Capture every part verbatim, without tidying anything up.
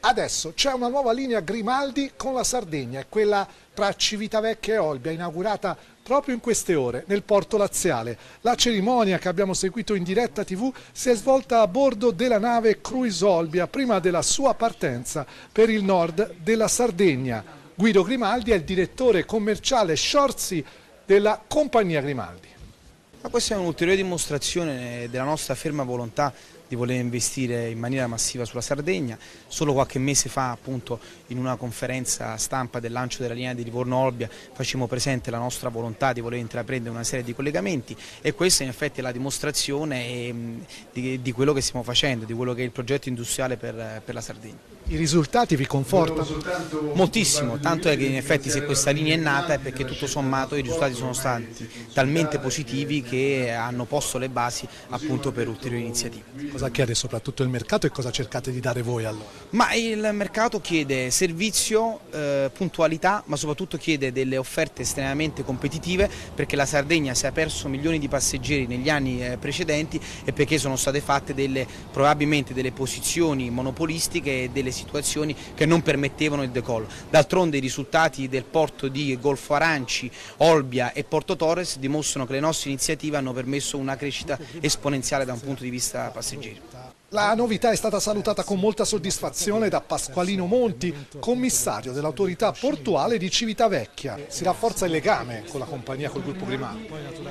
Adesso c'è una nuova linea Grimaldi con la Sardegna, è quella tra Civitavecchia e Olbia, inaugurata proprio in queste ore nel porto laziale. La cerimonia che abbiamo seguito in diretta tivù si è svolta a bordo della nave Cruise Olbia prima della sua partenza per il nord della Sardegna. Guido Grimaldi è il direttore commerciale Sciorzi della compagnia Grimaldi. Ma questa è un'ulteriore dimostrazione della nostra ferma volontà di voler investire in maniera massiva sulla Sardegna. Solo qualche mese fa, appunto, in una conferenza stampa del lancio della linea di Livorno-Olbia facemmo presente la nostra volontà di voler intraprendere una serie di collegamenti, e questa in effetti è la dimostrazione di, di quello che stiamo facendo, di quello che è il progetto industriale per, per la Sardegna. I risultati vi confortano? Moltissimo, tanto è che in effetti se questa linea è nata è perché tutto sommato i risultati sono stati talmente positivi che hanno posto le basi appunto per ulteriori iniziative. Cosa chiede soprattutto il mercato e cosa cercate di dare voi allora? Ma il mercato chiede servizio, eh, puntualità, ma soprattutto chiede delle offerte estremamente competitive, perché la Sardegna si è perso milioni di passeggeri negli anni eh, precedenti e perché sono state fatte delle, probabilmente delle posizioni monopolistiche e delle situazioni che non permettevano il decollo. D'altronde i risultati del porto di Golfo Aranci, Olbia e Porto Torres dimostrano che le nostre iniziative hanno permesso una crescita esponenziale da un punto di vista passeggeri. La novità è stata salutata con molta soddisfazione da Pasqualino Monti, commissario dell'autorità portuale di Civitavecchia. Si rafforza il legame con la compagnia, col gruppo Grimaldi.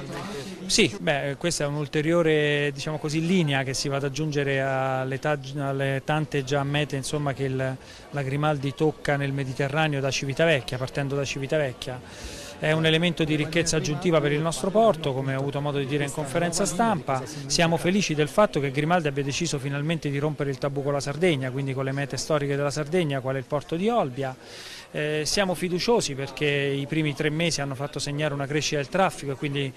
Sì, beh, questa è un'ulteriore, diciamo così, linea che si va ad aggiungere alle, alle tante già mete, insomma, che il, la Grimaldi tocca nel Mediterraneo da Civitavecchia, partendo da Civitavecchia. È un elemento di ricchezza aggiuntiva per il nostro porto, come ho avuto modo di dire in conferenza stampa. Siamo felici del fatto che Grimaldi abbia deciso finalmente di rompere il tabù con la Sardegna, quindi con le mete storiche della Sardegna, quale il porto di Olbia. Eh, siamo fiduciosi perché i primi tre mesi hanno fatto segnare una crescita del traffico e quindi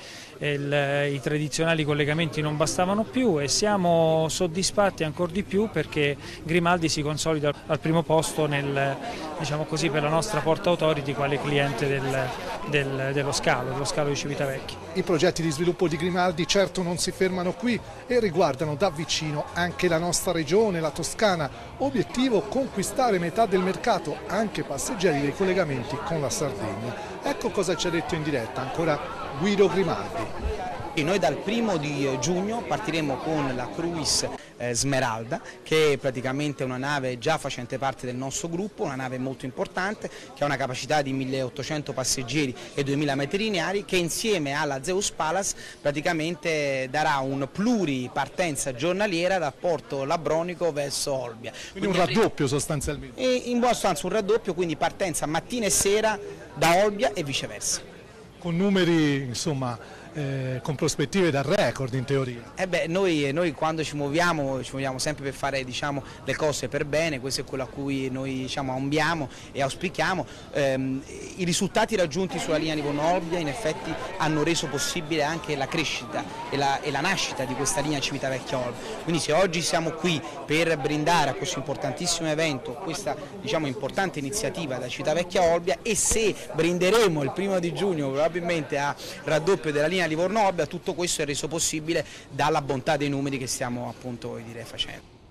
il, i tradizionali collegamenti non bastavano più, e siamo soddisfatti ancora di più perché Grimaldi si consolida al primo posto nel, diciamo così, per la nostra Port Authority quale cliente del, del, dello scalo, dello scalo di Civitavecchia. I progetti di sviluppo di Grimaldi certo non si fermano qui e riguardano da vicino anche la nostra regione, la Toscana. Obiettivo: conquistare metà del mercato, anche passeggeri, dei collegamenti con la Sardegna. Ecco cosa ci ha detto in diretta ancora Guido Grimaldi. Noi dal primo di giugno partiremo con la Cruise eh, Smeralda, che è praticamente una nave già facente parte del nostro gruppo, una nave molto importante che ha una capacità di milleottocento passeggeri e duemila metri lineari, che insieme alla Zeus Palace praticamente darà un pluripartenza giornaliera dal porto Labronico verso Olbia. Quindi, quindi un raddoppio sostanzialmente. E in buona sostanza un raddoppio, quindi partenza mattina e sera da Olbia e viceversa. Con numeri, insomma, Eh, con prospettive da record in teoria. Eh beh, noi, noi quando ci muoviamo ci muoviamo sempre per fare, diciamo, le cose per bene, questo è quello a cui noi, diciamo, ambiamo e auspichiamo. Ehm, I risultati raggiunti sulla linea Livorno-Olbia in effetti hanno reso possibile anche la crescita e la, e la nascita di questa linea Civitavecchia-Olbia. Quindi se oggi siamo qui per brindare a questo importantissimo evento, questa, diciamo, importante iniziativa da Civitavecchia-Olbia, e se brinderemo il primo di giugno probabilmente a raddoppio della linea Livorno-Olbia, tutto questo è reso possibile dalla bontà dei numeri che stiamo appunto dire, facendo.